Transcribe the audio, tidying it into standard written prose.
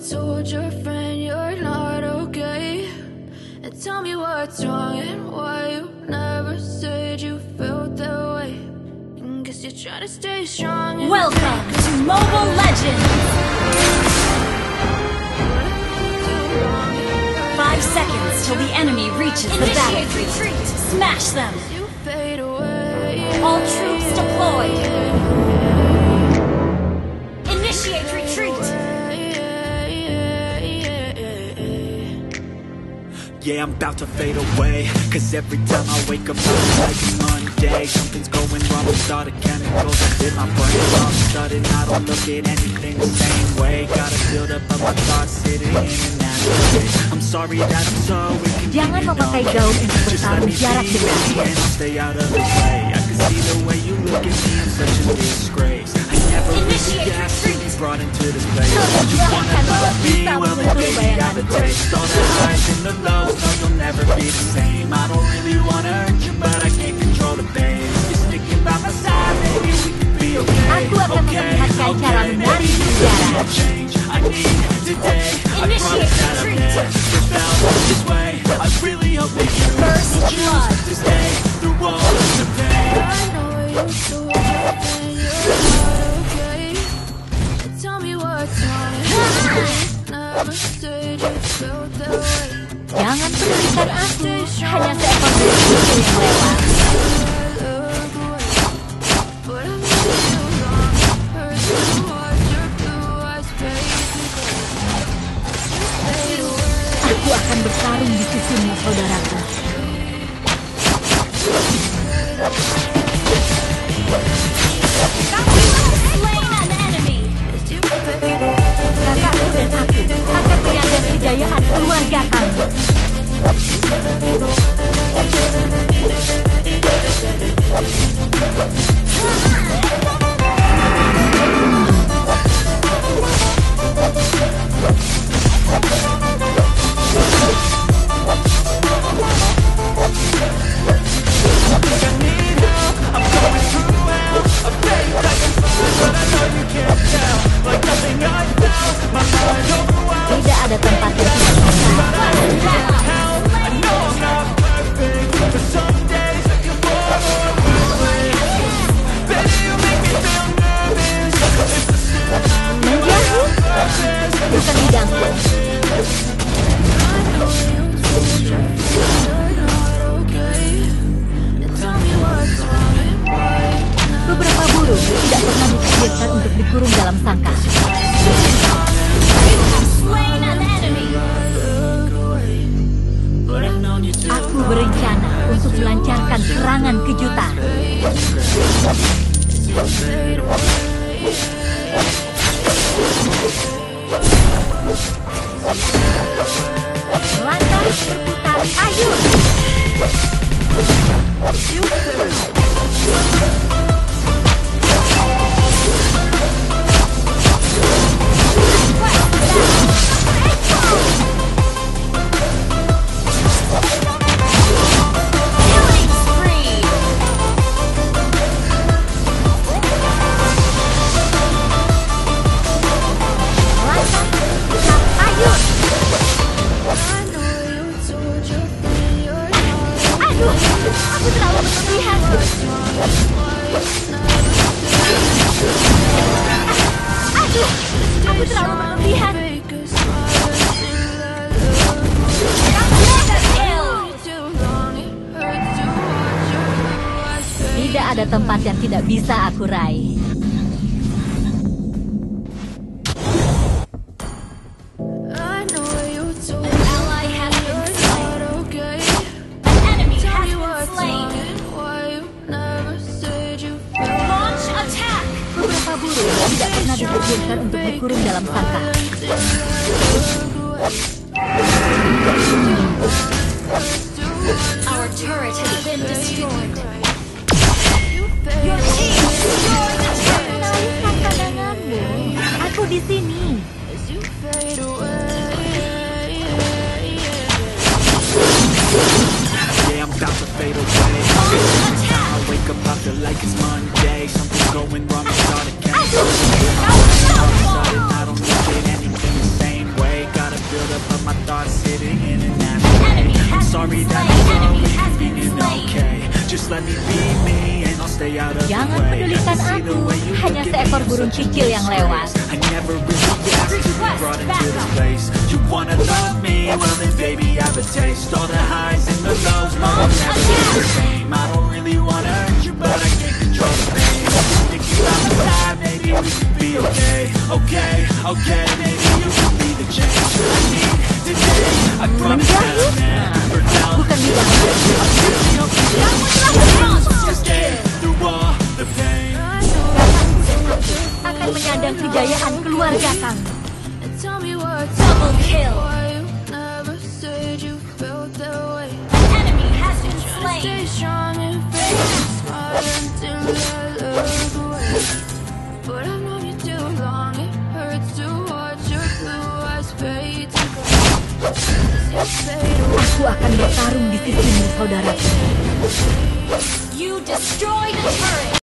told your friend you're not okay? And tell me what's wrong and why you never said you felt that way. And guess you're trying to stay strong. Welcome to Mobile Legends! 5 seconds till the enemy reaches the battlefield. Retreat! Smash them! You fade away. All troops deployed! Initiate retreat! Yeah, I'm about to fade away, cause every time I wake up I feel like it's Monday. Something's going wrong with all the chemicals up in my brain. All of a sudden I don't look at anything the same way. Gotta build up of my thoughts sitting in and out of it. I'm sorry that I'm so inconvenient. Jangan memakai gaun untuk bertarung jarak dekat. And I'll stay out of the way. I can see the way you look at me, I'm such a disgrace. I never really asked to be brought into this place. You wanna love me, well then baby I have a taste. All the highs and the lows, no you'll never be the same. I don't really wanna hurt you, but I can't control the pain. You're sticking by my side, maybe we can be okay. Aku akan memperlihatkan cara menari di udara. I need today. I promise that I've never felt this way. I really hope that you will choose to stay through all the pain. I know you told your friend you're not okay. Tell me what's wrong. Never said you felt that way. Jangan pedulikan aku, hanya seekor burung yang lewat. Aku akan bertarung di sisimu, saudaraku. Kakakku dan aku akan menjaga kejayaan keluarga kami. Tidak ada tempat yang menjauh, bukan bidangku. Beberapa burung tidak pernah ditakdirkan untuk dikurung dalam sangkar. Aku berencana untuk melancarkan serangan kejutan. Lantas berputar ayun. Aku terlalu berlebihan. Aduh, aku terlalu berlebihan. Tidak ada tempat yang tidak bisa aku raih. Tidak pernah ditakdirkan untuk dikurung dalam sangkar. Our turret has been destroyed. Your team destroyed the turret. Naikkan cadanganmu. Aku di sini. Yeah, I'm about to fade away. Every time I wake up I feel like it's Monday. Something's going wrong with all the chemicals. All of a sudden I don't look at anything the same way. Just let me be me and I'll stay out of Jangan the way. pedulikan aku, hanya seekor burung kicil yang lewat. I never really asked to be brought into this place. You wanna love me? Well then baby I have a taste. All the highs and the lows, no, I'll never be the same. I don't really wanna hurt you, but I can't control the pain. Thinking about the time, maybe we could be okay. Okay, okay, maybe you could be the change I need today. I promise that I'll never doubt. Bukan bidang. Just get through all the pain. Akan menyandang kejayaan keluarga kami. And tell me what's Double kill. why you never said you felt that way. An enemy has been Stay slain. strong and fake a smile until I look away. But I've known you too long, it hurts to watch your blue eyes fade to gray. As you fade away. Aku akan bertarung di sisimu, saudaraku. You destroyed a turret!